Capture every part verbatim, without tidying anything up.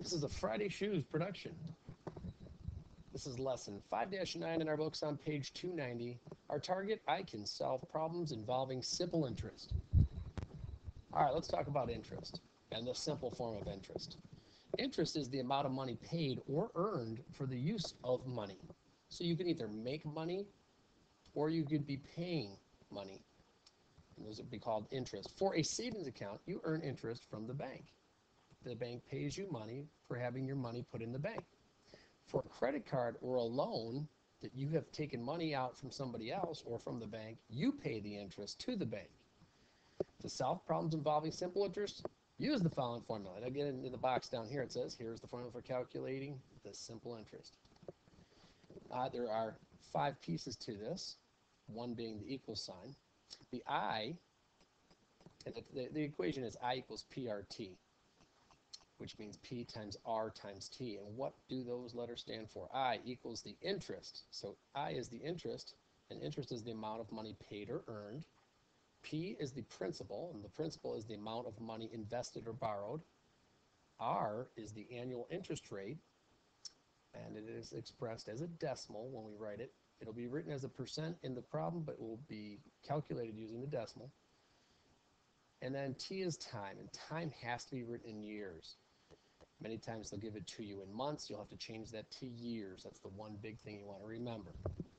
This is a Friday Shoes production. This is lesson five dash nine in our books on page two ninety. Our target, I can solve problems involving simple interest. All right, let's talk about interest and the simple form of interest. Interest is the amount of money paid or earned for the use of money. So you can either make money or you could be paying money. And those would be called interest. For a savings account, you earn interest from the bank. The bank pays you money for having your money put in the bank. For a credit card or a loan that you have taken money out from somebody else or from the bank, you pay the interest to the bank. To solve problems involving simple interest, use the following formula. And again, in the box down here, it says, here's the formula for calculating the simple interest. Uh, there are five pieces to this, one being the equal sign. The I, and the, the equation is I equals P R T, which means P times R times T. And what do those letters stand for? I equals the interest. So I is the interest, and interest is the amount of money paid or earned. P is the principal, and the principal is the amount of money invested or borrowed. R is the annual interest rate, and it is expressed as a decimal when we write it. It'll be written as a percent in the problem, but will be calculated using the decimal. And then T is time, and time has to be written in years. Many times they'll give it to you in months. You'll have to change that to years. That's the one big thing you want to remember.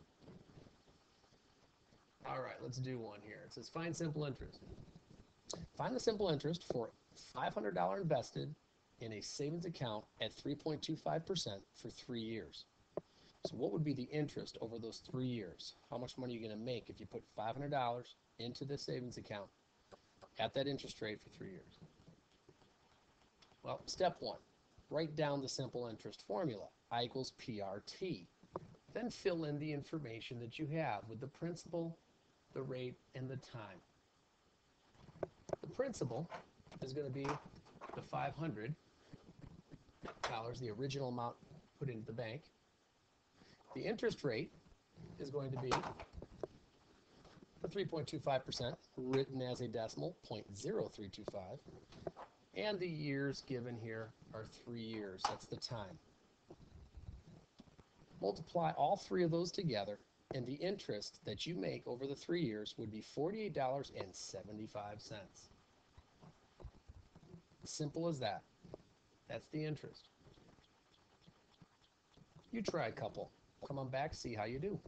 All right, let's do one here. It says find simple interest. Find the simple interest for five hundred dollars invested in a savings account at three point two five percent for three years. So what would be the interest over those three years? How much money are you going to make if you put five hundred dollars into the savings account at that interest rate for three years? Well, step one, write down the simple interest formula. I equals P R T. Then fill in the information that you have with the principal, the rate, and the time. The principal is going to be the five hundred dollars, the original amount put into the bank. The interest rate is going to be the three point two five percent, written as a decimal, zero point zero three two five. And the years given here are three years. That's the time. Multiply all three of those together, and the interest that you make over the three years would be forty-eight dollars and seventy-five cents. Simple as that. That's the interest. You try a couple. Come on back, see how you do.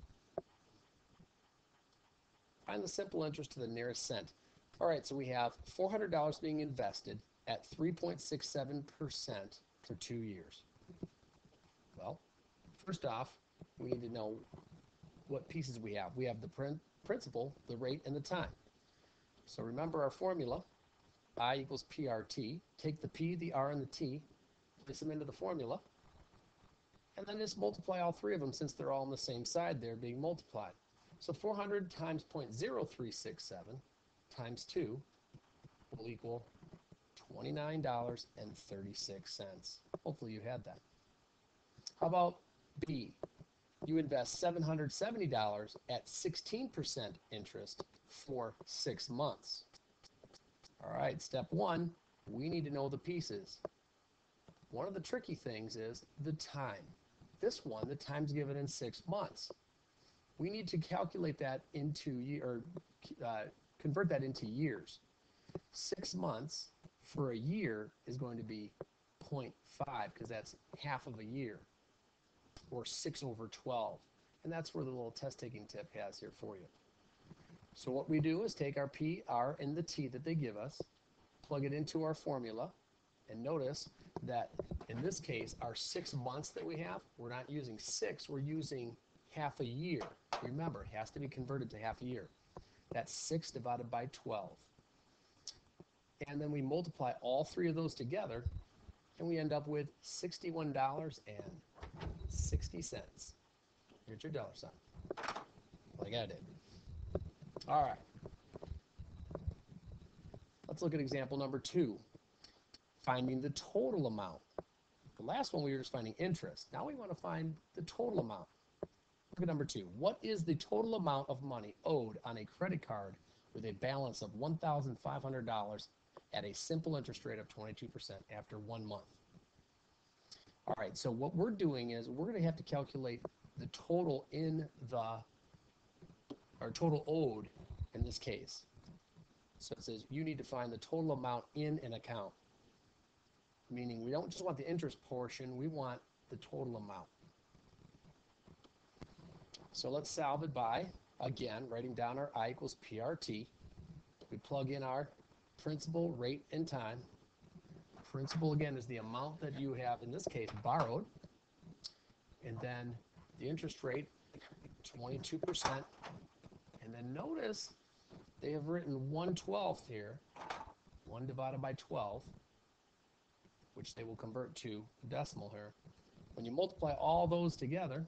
Find the simple interest to the nearest cent. All right, so we have four hundred dollars being invested at three point six seven percent for two years. Well, first off, we need to know what pieces we have. We have the prin principal, the rate, and the time. So remember our formula, I equals P R T. Take the P, the R, and the T, place them into the formula, and then just multiply all three of them since they're all on the same side there being multiplied. So four hundred times zero point zero three six seven times two will equal twenty-nine dollars and thirty-six cents. Hopefully you had that. How about B? You invest seven hundred seventy dollars at sixteen percent interest for six months. All right, step one, we need to know the pieces. One of the tricky things is the time. This one, the time's given in six months. We need to calculate that into, or uh, convert that into years. Six months for a year is going to be zero point five, because that's half of a year, or six over twelve. And that's where the little test-taking tip has here for you. So what we do is take our P, R, and the T that they give us, plug it into our formula, and notice that in this case, our six months that we have, we're not using six, we're using half a year. Remember, it has to be converted to half a year. That's six divided by twelve. And then we multiply all three of those together, and we end up with sixty-one dollars and sixty cents. Here's your dollar sign, like I did. All right. Let's look at example number two, finding the total amount. The last one we were just finding interest. Now we want to find the total amount. Look at number two. What is the total amount of money owed on a credit card with a balance of one thousand five hundred dollars at a simple interest rate of twenty-two percent after one month? All right, so what we're doing is we're going to have to calculate the total in the, or total owed in this case. So it says you need to find the total amount in an account, meaning we don't just want the interest portion, we want the total amount. So let's solve it by, again, writing down our I equals P R T. We plug in our principal, rate, and time. Principal, again, is the amount that you have, in this case, borrowed. And then the interest rate, twenty-two percent. And then notice they have written one twelfth here, one divided by twelve, which they will convert to decimal here. When you multiply all those together,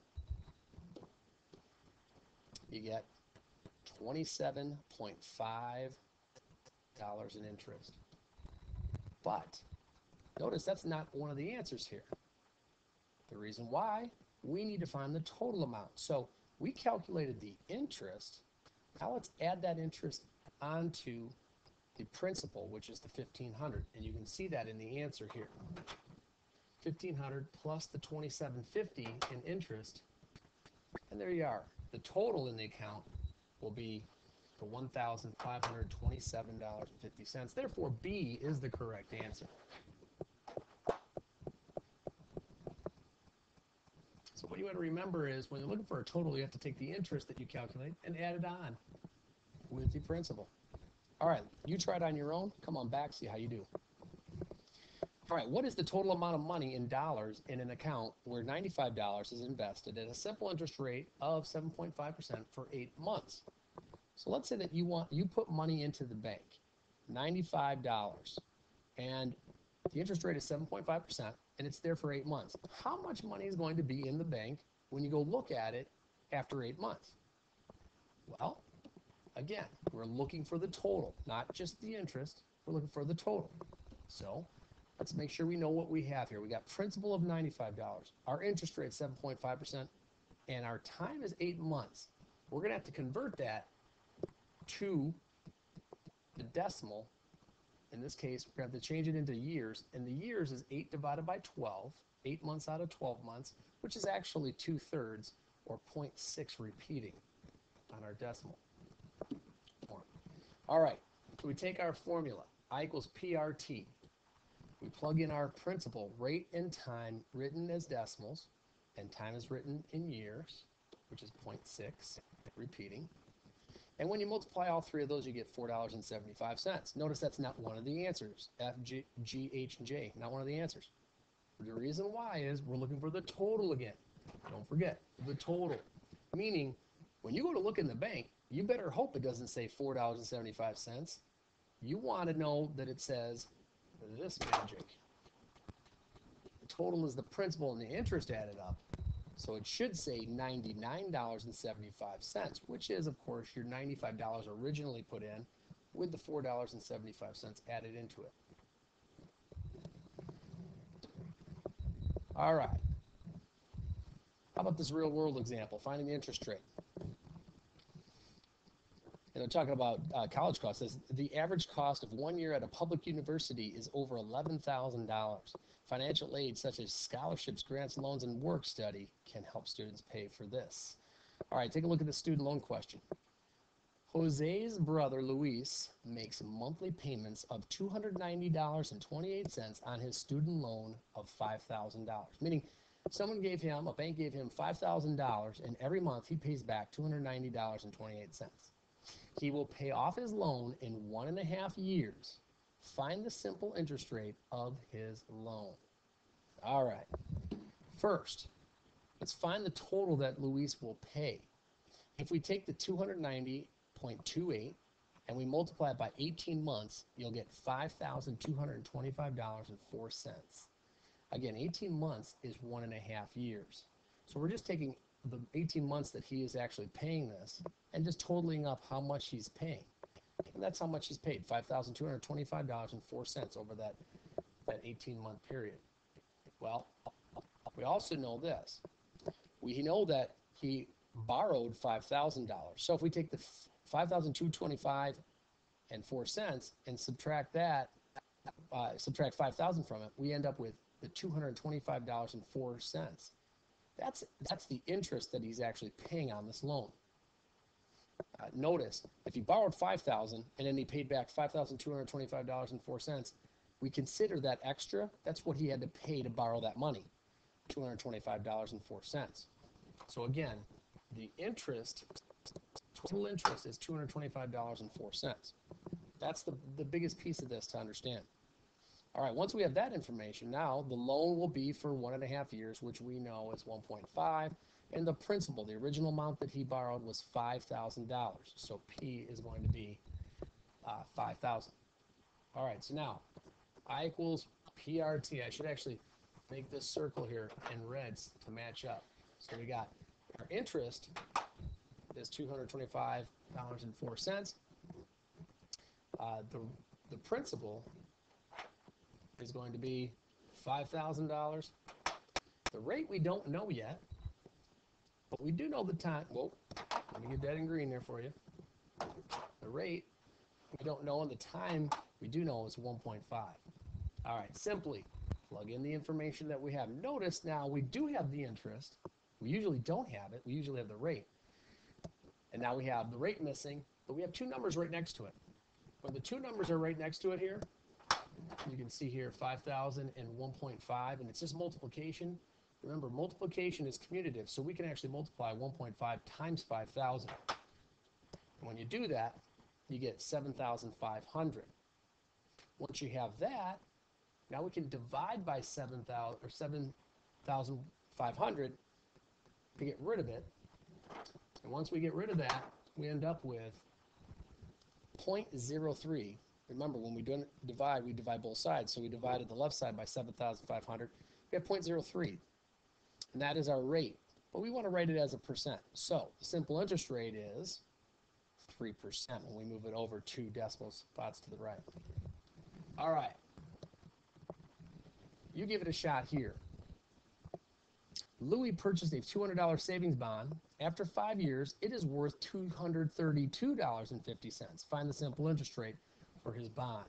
you get twenty-seven point five dollars in interest. But notice that's not one of the answers here. The reason why, we need to find the total amount. So we calculated the interest. Now let's add that interest onto the principal, which is the fifteen hundred, and you can see that in the answer here. fifteen hundred plus the twenty-seven fifty in interest, and there you are. The total in the account will be the one thousand five hundred twenty-seven dollars and fifty cents. Therefore, B is the correct answer. So what you want to remember is when you're looking for a total, you have to take the interest that you calculate and add it on with the principal. All right, you try it on your own. Come on back, see how you do. All right, what is the total amount of money in dollars in an account where ninety-five dollars is invested at a simple interest rate of seven point five percent for eight months? So let's say that you want you put money into the bank, ninety-five dollars, and the interest rate is seven point five percent, and it's there for eight months. How much money is going to be in the bank when you go look at it after eight months? Well, again, we're looking for the total, not just the interest. We're looking for the total. So let's make sure we know what we have here. We got principal of ninety-five dollars. Our interest rate is seven point five percent, and our time is eight months. We're going to have to convert that to the decimal. In this case, we're going to have to change it into years, and the years is eight divided by twelve, eight months out of twelve months, which is actually two-thirds, or zero point six repeating on our decimal form. All right, so we take our formula, I equals P R T. We plug in our principal, rate and time, written as decimals, and time is written in years, which is zero point six, repeating. And when you multiply all three of those, you get four dollars and seventy-five cents. Notice that's not one of the answers. F, G, G, H, and J, not one of the answers. The reason why is we're looking for the total again. Don't forget, the total. Meaning, when you go to look in the bank, you better hope it doesn't say four dollars and seventy-five cents. You want to know that it says this magic. The total is the principal and the interest added up. So it should say ninety-nine dollars and seventy-five cents, which is, of course, your ninety-five dollars originally put in with the four dollars and seventy-five cents added into it. All right. How about this real-world example, finding the interest rate? And they're talking about uh, college costs. It says the average cost of one year at a public university is over eleven thousand dollars. Financial aid such as scholarships, grants, loans, and work study can help students pay for this. All right, take a look at the student loan question. Jose's brother, Luis, makes monthly payments of two hundred ninety dollars and twenty-eight cents on his student loan of five thousand dollars, meaning someone gave him, a bank gave him five thousand dollars, and every month he pays back two hundred ninety dollars and twenty-eight cents. He will pay off his loan in one and a half years. Find the simple interest rate of his loan. All right. First, let's find the total that Luis will pay. If we take the two hundred ninety point two eight and we multiply it by eighteen months, you'll get five thousand two hundred twenty-five dollars and four cents. Again, eighteen months is one and a half years. So we're just taking the eighteen months that he is actually paying this and just totaling up how much he's paying. And that's how much he's paid, five thousand two hundred twenty-five dollars and four cents over that, that eighteen-month period. Well, we also know this. We know that he borrowed five thousand dollars. So if we take the five thousand two hundred twenty-five dollars and four cents and subtract that uh, subtract five thousand from it, we end up with the two hundred twenty-five dollars and four cents. That's, that's the interest that he's actually paying on this loan. Uh, notice, if he borrowed five thousand dollars and then he paid back five thousand two hundred twenty-five dollars and four cents, we consider that extra. That's what he had to pay to borrow that money, two hundred twenty-five dollars and four cents. So again, the interest, total interest is two hundred twenty-five dollars and four cents. That's the, the biggest piece of this to understand. All right, once we have that information, now the loan will be for one and a half years, which we know is one point five, and the principal, the original amount that he borrowed was five thousand dollars. So P is going to be uh, five thousand dollars. All right, so now I equals P R T. I should actually make this circle here in reds to match up. So we got our interest is two hundred twenty-five dollars and four cents. Uh, the, the principal is going to be five thousand dollars. The rate we don't know yet, but we do know the time. Whoa, let me get that in green there for you. The rate we don't know, and the time we do know is one point five. All right, simply plug in the information that we have. Notice now we do have the interest. We usually don't have it. We usually have the rate. And now we have the rate missing, but we have two numbers right next to it. When the two numbers are right next to it here, you can see here five thousand and one point five, and it's just multiplication. Remember, multiplication is commutative, so we can actually multiply one point five times five thousand. And when you do that, you get seven thousand five hundred. Once you have that, now we can divide by seven thousand or seven thousand five hundred to get rid of it. And once we get rid of that, we end up with zero point zero three. Remember, when we don't divide, we divide both sides. So we divided the left side by seven thousand five hundred. We have zero point zero three. And that is our rate. But we want to write it as a percent. So the simple interest rate is three percent when we move it over two decimal spots to the right. All right. You give it a shot here. Louis purchased a two hundred dollar savings bond. After five years, it is worth two hundred thirty-two dollars and fifty cents. Find the simple interest rate for his bond.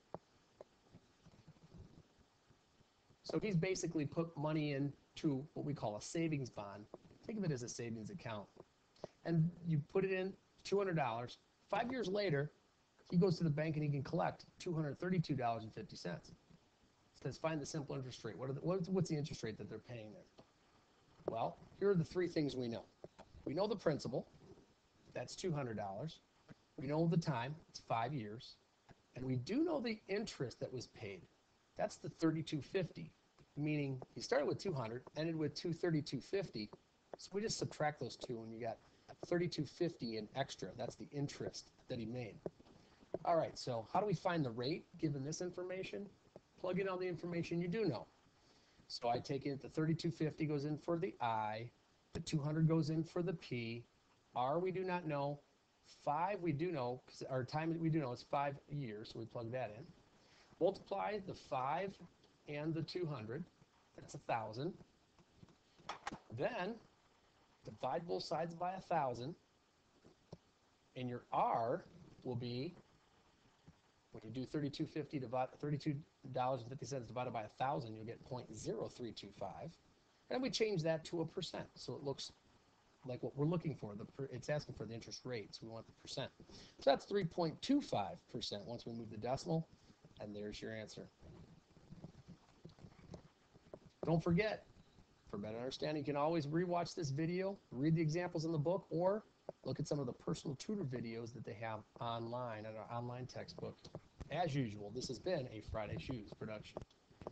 So he's basically put money into what we call a savings bond. Think of it as a savings account. And you put it in two hundred dollars. Five years later, he goes to the bank and he can collect two hundred thirty-two dollars and fifty cents. It says find the simple interest rate. What are the, what's the interest rate that they're paying there? Well, here are the three things we know. We know the principal, that's two hundred dollars. We know the time, it's five years. And we do know the interest that was paid. That's the thirty-two fifty, meaning he started with two hundred, ended with two thirty-two fifty. So we just subtract those two and you got thirty-two fifty in extra. That's the interest that he made. All right, so how do we find the rate given this information? Plug in all the information you do know. So I take it, the thirty-two fifty goes in for the I, the two hundred goes in for the P, R we do not know, five we do know, because our time we do know is five years, so we plug that in. Multiply the five and the two hundred, that's one thousand. Then divide both sides by one thousand, and your R will be, when you do thirty-two fifty divided thirty-two dollars and fifty cents divided by one thousand, you'll get zero point zero three two five. And we change that to a percent, so it looks like what we're looking for. The per, it's asking for the interest rate, so we want the percent. So that's three point two five percent once we move the decimal, and there's your answer. Don't forget, for better understanding, you can always rewatch this video, read the examples in the book, or look at some of the personal tutor videos that they have online at our online textbook. As usual, this has been a Friday Shoes production.